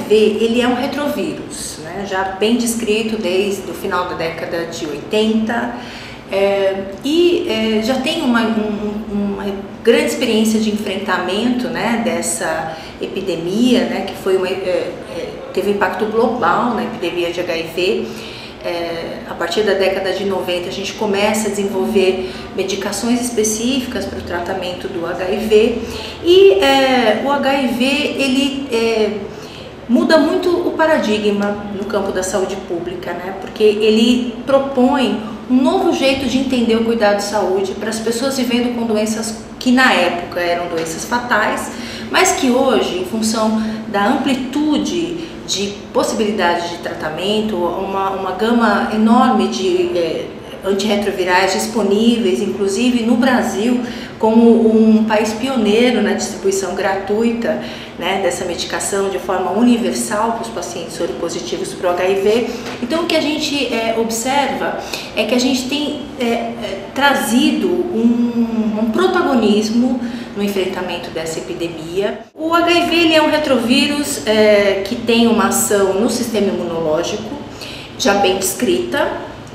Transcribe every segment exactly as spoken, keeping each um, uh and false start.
V ele é um retrovírus, né, já bem descrito desde o final da década de oitenta, é, e é, já tem uma, um, uma grande experiência de enfrentamento, né, dessa epidemia, né, que foi uma, é, teve impacto global na epidemia de H I V. É, a partir da década de noventa a gente começa a desenvolver medicações específicas para o tratamento do H I V, e é, o H I V ele é, muda muito o paradigma no campo da saúde pública, né? Porque ele propõe um novo jeito de entender o cuidado de saúde para as pessoas vivendo com doenças que na época eram doenças fatais, mas que hoje, em função da amplitude de possibilidades de tratamento, uma, uma gama enorme de é, antirretrovirais disponíveis, inclusive no Brasil, como um país pioneiro na distribuição gratuita, né, dessa medicação de forma universal para os pacientes soropositivos para o H I V. Então, o que a gente é, observa é que a gente tem é, é, trazido um, um protagonismo no enfrentamento dessa epidemia. O H I V ele é um retrovírus é, que tem uma ação no sistema imunológico, já bem descrita,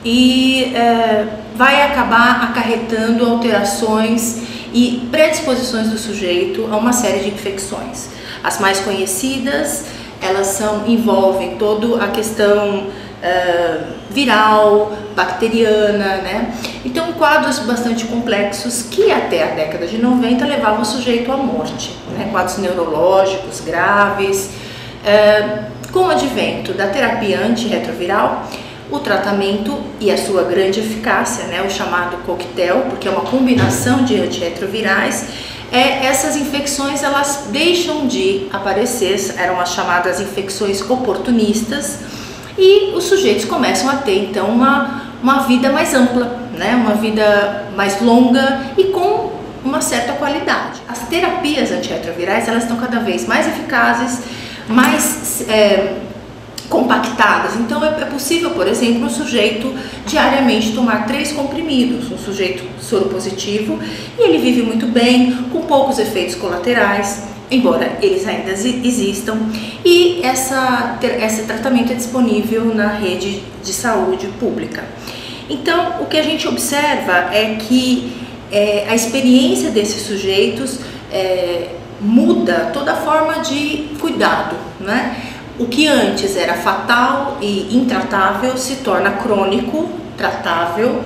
e é, vai acabar acarretando alterações e predisposições do sujeito a uma série de infecções. As mais conhecidas, elas são, envolvem toda a questão uh, viral, bacteriana, né? Então, quadros bastante complexos que até a década de noventa levavam o sujeito à morte, né? Quadros neurológicos graves. Uh, com o advento da terapia antirretroviral, o tratamento e a sua grande eficácia, né, o chamado coquetel, porque é uma combinação de antirretrovirais, é, essas infecções elas deixam de aparecer, eram as chamadas infecções oportunistas, e os sujeitos começam a ter então uma, uma vida mais ampla, né, uma vida mais longa e com uma certa qualidade. As terapias antirretrovirais elas estão cada vez mais eficazes, mais é, compactadas. Então é possível, por exemplo, um sujeito diariamente tomar três comprimidos, um sujeito soropositivo, e ele vive muito bem, com poucos efeitos colaterais, embora eles ainda existam, e essa, esse tratamento é disponível na rede de saúde pública. Então, o que a gente observa é que é, a experiência desses sujeitos é, muda toda a forma de cuidado, né? O que antes era fatal e intratável se torna crônico, tratável,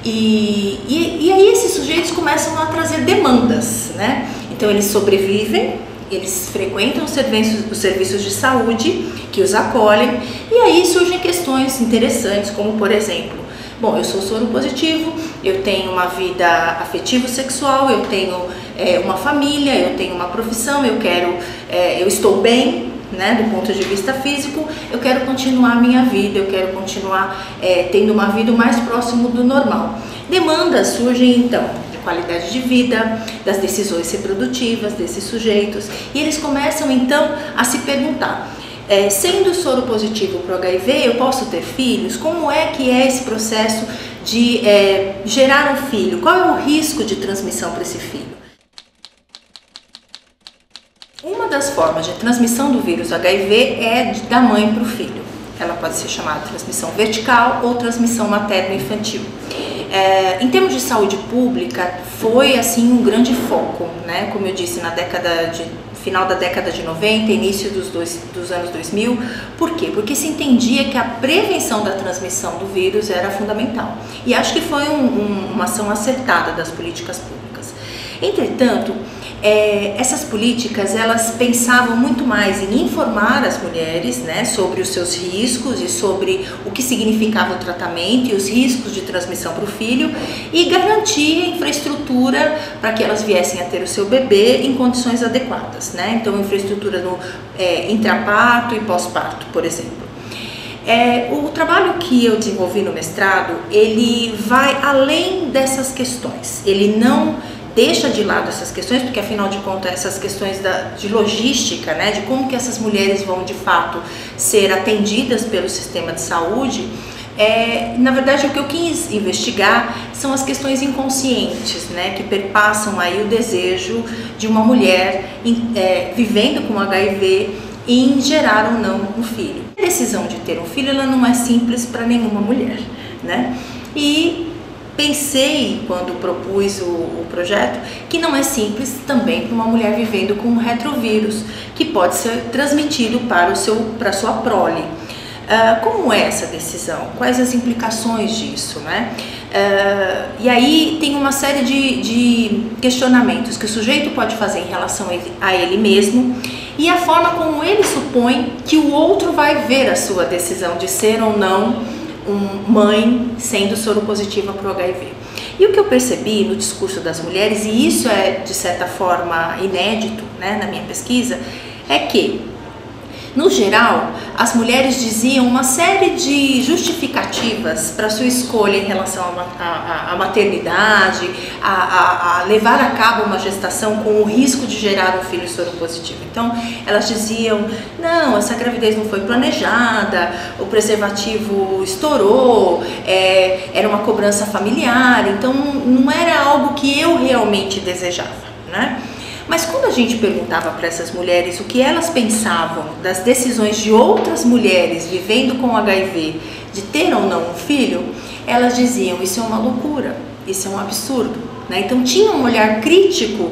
e, e, e aí esses sujeitos começam a trazer demandas, né? Então eles sobrevivem, eles frequentam os serviços, os serviços de saúde que os acolhem, e aí surgem questões interessantes, como por exemplo, bom, eu sou soropositivo, eu tenho uma vida afetivo-sexual, eu tenho é, uma família, eu tenho uma profissão, eu quero, é, eu estou bem, né, do ponto de vista físico, eu quero continuar a minha vida, eu quero continuar é, tendo uma vida o mais próximo do normal. Demandas surgem então de qualidade de vida, das decisões reprodutivas desses sujeitos, e eles começam então a se perguntar, é, sendo soropositivo para o H I V, eu posso ter filhos? Como é que é esse processo de é, gerar um filho? Qual é o risco de transmissão para esse filho? Uma das formas de transmissão do vírus H I V é da mãe para o filho. Ela pode ser chamada transmissão vertical ou transmissão materno-infantil. É, em termos de saúde pública, foi assim um grande foco, né? Como eu disse, na década de, final da década de noventa, início dos, dois, dos anos dois mil. Por quê? Porque se entendia que a prevenção da transmissão do vírus era fundamental. E acho que foi um, um, uma ação acertada das políticas públicas. Entretanto, É, essas políticas elas pensavam muito mais em informar as mulheres, né, sobre os seus riscos e sobre o que significava o tratamento e os riscos de transmissão para o filho, e garantir a infraestrutura para que elas viessem a ter o seu bebê em condições adequadas, né? Então, infraestrutura no é, intraparto e pós-parto, por exemplo. É, o trabalho que eu desenvolvi no mestrado, ele vai além dessas questões, ele não deixa de lado essas questões, porque afinal de contas essas questões da, de logística, né, de como que essas mulheres vão de fato ser atendidas pelo sistema de saúde, é, na verdade o que eu quis investigar são as questões inconscientes, né, que perpassam aí o desejo de uma mulher é, vivendo com H I V em gerar ou não um filho. A decisão de ter um filho, ela não é simples para nenhuma mulher, né? E pensei, quando propus o, o projeto, que não é simples também para uma mulher vivendo com um retrovírus, que pode ser transmitido para, o seu, para a sua prole. Uh, como é essa decisão? Quais as implicações disso, né? Uh, e aí tem uma série de, de questionamentos que o sujeito pode fazer em relação a ele, a ele mesmo e a forma como ele supõe que o outro vai ver a sua decisão de ser ou não um mãe sendo soropositiva para o H I V. E o que eu percebi no discurso das mulheres, e isso é de certa forma inédito, né, na minha pesquisa, é que no geral, as mulheres diziam uma série de justificativas para sua escolha em relação à maternidade, a, a, a levar a cabo uma gestação com o risco de gerar um filho soropositivo. Então, elas diziam, não, essa gravidez não foi planejada, o preservativo estourou, é, era uma cobrança familiar, então não era algo que eu realmente desejava, né? Mas quando a gente perguntava para essas mulheres o que elas pensavam das decisões de outras mulheres vivendo com H I V, de ter ou não um filho, elas diziam, isso é uma loucura, isso é um absurdo, né? Então tinha um olhar crítico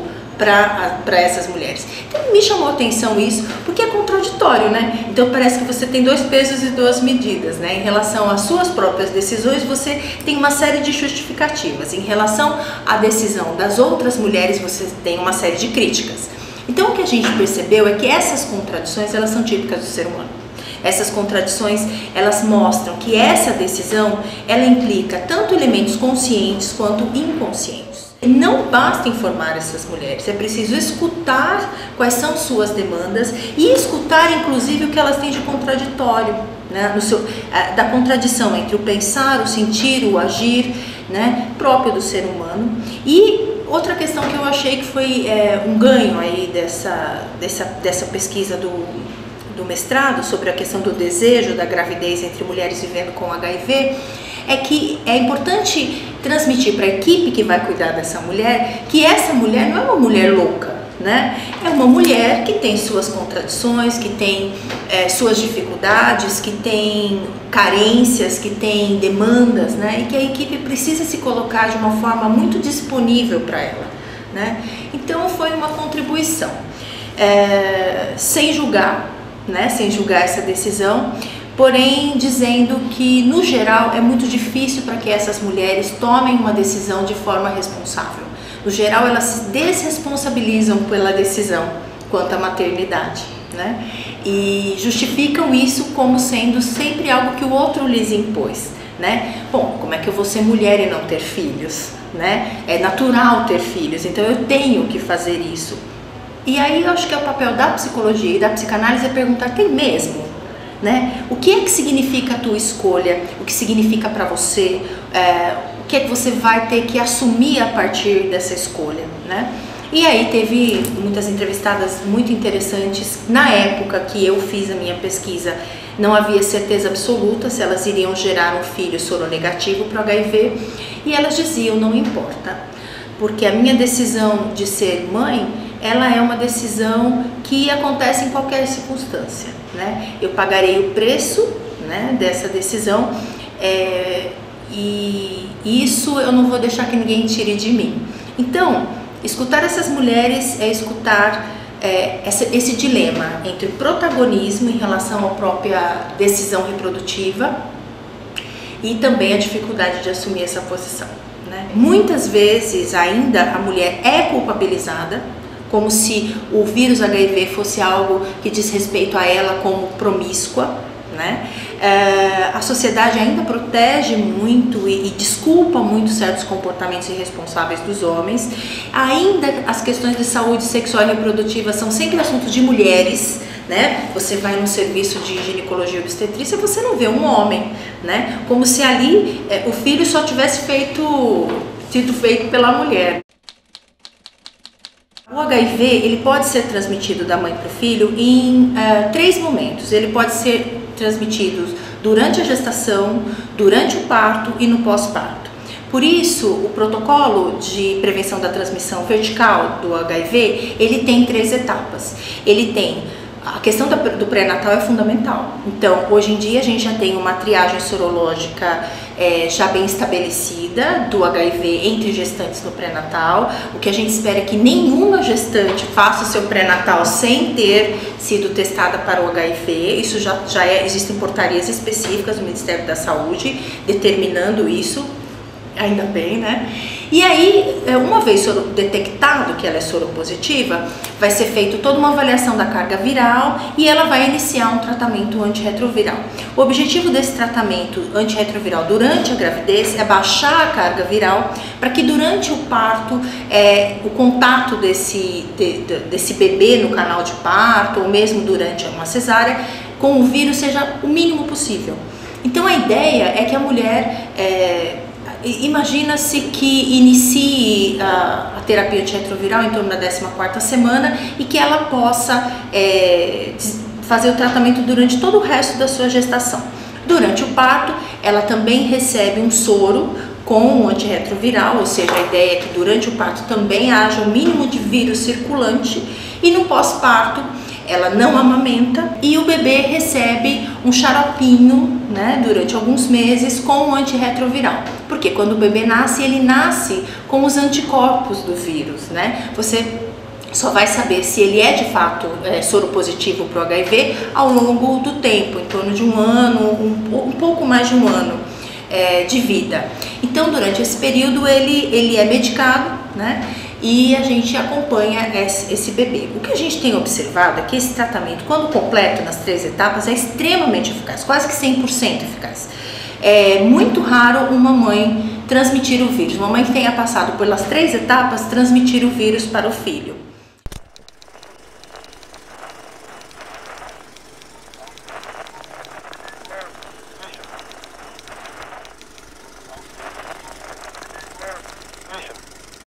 para essas mulheres. Então me chamou a atenção isso, porque é contraditório, né? Então parece que você tem dois pesos e duas medidas, né? Em relação às suas próprias decisões, você tem uma série de justificativas. Em relação à decisão das outras mulheres, você tem uma série de críticas. Então o que a gente percebeu é que essas contradições, elas são típicas do ser humano. Essas contradições, elas mostram que essa decisão, ela implica tanto elementos conscientes quanto inconscientes. Não basta informar essas mulheres, é preciso escutar quais são suas demandas e escutar inclusive o que elas têm de contraditório, né? No seu, da contradição entre o pensar, o sentir, o agir, né? Próprio do ser humano. E outra questão que eu achei que foi é, um ganho aí dessa, dessa, dessa pesquisa do, do mestrado sobre a questão do desejo da gravidez entre mulheres vivendo com H I V, é que é importante transmitir para a equipe que vai cuidar dessa mulher que essa mulher não é uma mulher louca, né? É uma mulher que tem suas contradições, que tem é, suas dificuldades, que tem carências, que tem demandas, né? E que a equipe precisa se colocar de uma forma muito disponível para ela, né? Então foi uma contribuição, é, sem julgar, né? Sem julgar essa decisão, porém dizendo que, no geral, é muito difícil para que essas mulheres tomem uma decisão de forma responsável. No geral, elas se desresponsabilizam pela decisão quanto à maternidade, né? E justificam isso como sendo sempre algo que o outro lhes impôs, né? Bom, como é que eu vou ser mulher e não ter filhos, né? É natural ter filhos, então eu tenho que fazer isso. E aí eu acho que é o papel da psicologia e da psicanálise é perguntar, tem mesmo? Né? O que é que significa a tua escolha? O que significa para você? É, o que é que você vai ter que assumir a partir dessa escolha, né? E aí teve muitas entrevistadas muito interessantes. Na época que eu fiz a minha pesquisa, não havia certeza absoluta se elas iriam gerar um filho soronegativo para o H I V, e elas diziam, não importa, porque a minha decisão de ser mãe, ela é uma decisão que acontece em qualquer circunstância, né? Eu pagarei o preço, né, dessa decisão, é, e isso eu não vou deixar que ninguém tire de mim. Então, escutar essas mulheres é escutar é, essa, esse dilema entre o protagonismo em relação à própria decisão reprodutiva e também a dificuldade de assumir essa posição, né? Muitas vezes ainda a mulher é culpabilizada, como se o vírus H I V fosse algo que diz respeito a ela como promíscua, né? É, a sociedade ainda protege muito e, e desculpa muito certos comportamentos irresponsáveis dos homens. Ainda as questões de saúde sexual e reprodutiva são sempre assuntos de mulheres, né? Você vai num serviço de ginecologia e obstetrícia, você não vê um homem, né? Como se ali é, o filho só tivesse feito, sido feito pela mulher. O H I V, ele pode ser transmitido da mãe para o filho em uh, três momentos. Ele pode ser transmitido durante a gestação, durante o parto e no pós-parto. Por isso, o protocolo de prevenção da transmissão vertical do H I V, ele tem três etapas. Ele tem A questão do pré-natal é fundamental. Então, hoje em dia a gente já tem uma triagem sorológica é, já bem estabelecida do H I V entre gestantes no pré-natal. O que a gente espera é que nenhuma gestante faça o seu pré-natal sem ter sido testada para o H I V. Isso já, já é, existem portarias específicas do Ministério da Saúde determinando isso. Ainda bem, né? E aí, uma vez detectado que ela é soropositiva, vai ser feita toda uma avaliação da carga viral e ela vai iniciar um tratamento antirretroviral. O objetivo desse tratamento antirretroviral durante a gravidez é baixar a carga viral para que durante o parto, é, o contato desse, de, de, desse bebê no canal de parto ou mesmo durante uma cesárea com o vírus seja o mínimo possível. Então a ideia é que a mulher... É, imagina-se que inicie a, a terapia antirretroviral em torno da décima quarta semana e que ela possa é, fazer o tratamento durante todo o resto da sua gestação. Durante o parto, ela também recebe um soro com o antirretroviral, ou seja, a ideia é que durante o parto também haja o mínimo de vírus circulante e no pós-parto ela não amamenta e o bebê recebe um xaropinho, né, durante alguns meses com o antirretroviral. Porque quando o bebê nasce, ele nasce com os anticorpos do vírus, né? Você só vai saber se ele é de fato é, soropositivo para o H I V ao longo do tempo, em torno de um ano, um, um pouco mais de um ano é, de vida. Então, durante esse período, ele, ele é medicado, né? E a gente acompanha esse, esse bebê. O que a gente tem observado é que esse tratamento, quando completo nas três etapas, é extremamente eficaz, quase que cem por cento eficaz. É muito raro uma mãe transmitir o vírus, uma mãe que tenha passado pelas três etapas transmitir o vírus para o filho.